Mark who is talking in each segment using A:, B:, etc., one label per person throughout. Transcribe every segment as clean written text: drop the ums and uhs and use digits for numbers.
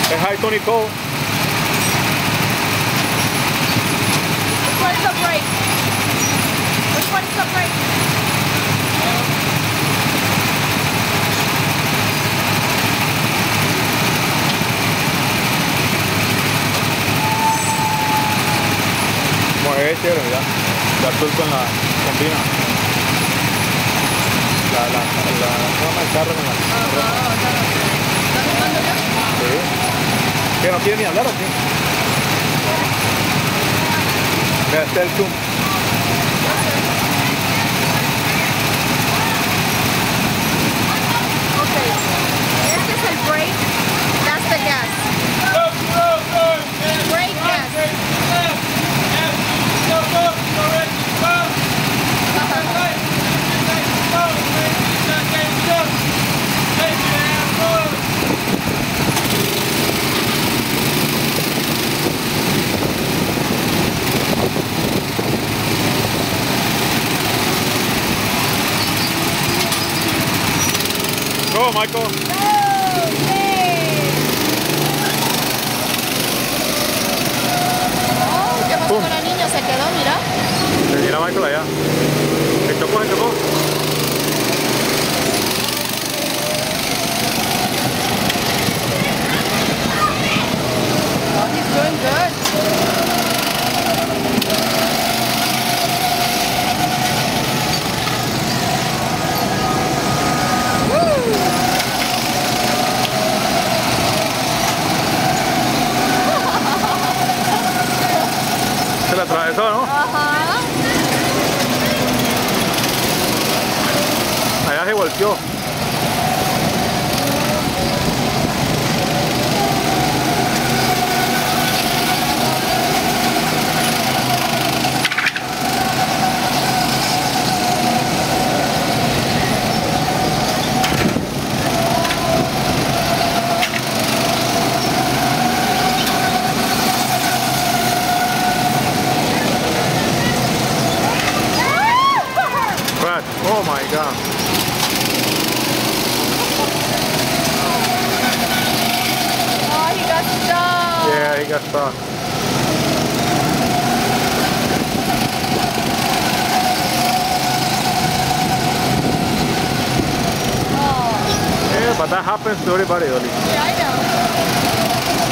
A: Es high Tony Cole.
B: Which one is the brake? Which one is the brake?
A: Mueve chévere, mira. La azul con la combina. La forma del carro con la ropa.
B: ¿Estás filmando ya?
A: Sí. ¿Qué no quiere ni hablar o qué? Mira, este es el zoom.
B: Okay. Este es el brake. That's the gas. Brake gas.
A: Go, Michael.
B: ¿Qué pasó con la niña? Se quedó, mira.
A: Se mira Michael allá. Se chocó, se chocó.
B: Oh, he's doing good.
A: Se la atravesó, ¿no?
B: Ajá.
A: Allá se volteó. Crash. Oh my God.
B: Oh, he got stuck.
A: Yeah, he got stuck.
B: Oh,
A: Yeah, but that happens to everybody, Dolly.
B: yeah, I know.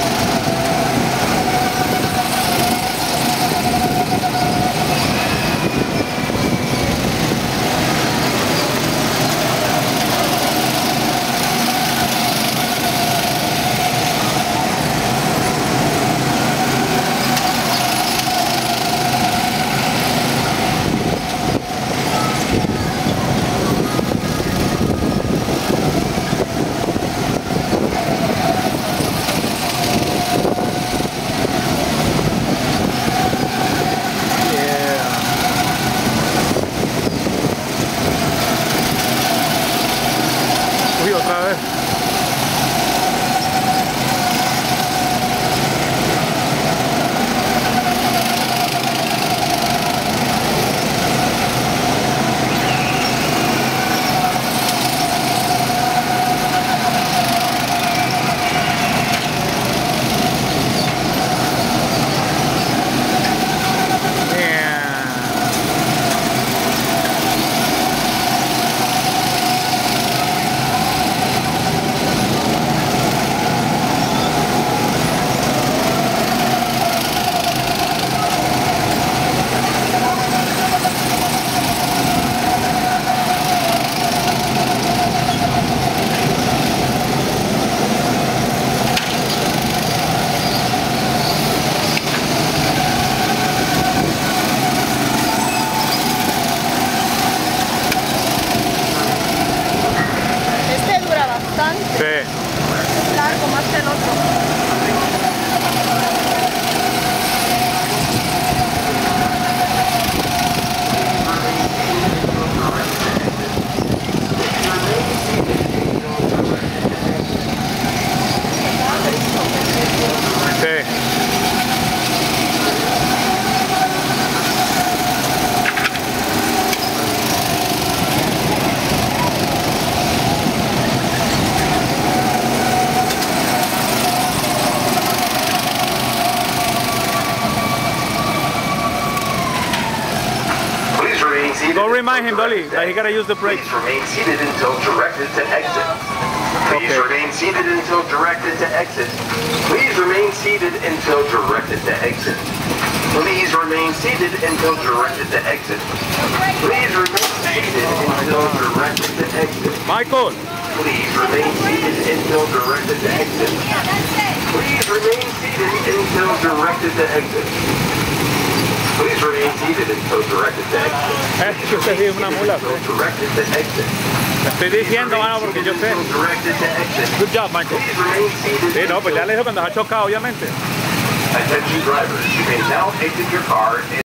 A: Uy, otra vez.
B: Este dura bastante.
A: Sí.
B: Largo más que el otro.
A: Sí. remind him, Dolly, that he gotta use the brakes.
C: Please remain seated until directed to exit. Please
A: Okay.
C: remain seated until directed to exit. Please remain seated until directed to exit. Please remain seated until directed to exit. Please remain seated until directed to exit.
A: Michael,
C: Please remain seated until directed to exit.
B: Yeah, that's it.
C: Please remain seated until directed to exit. Please remain seated until directed to exit.
A: que usted sí es una mula.
C: Until directed to exit.
A: Le estoy diciendo, mano, porque yo sé.
C: Until directed to exit.
A: Good job, Michael.
C: Please remain seated.
A: Sí, no, pues ya le dijo cuando se ha chocado, obviamente.
C: Attention drivers, you may now exit your car.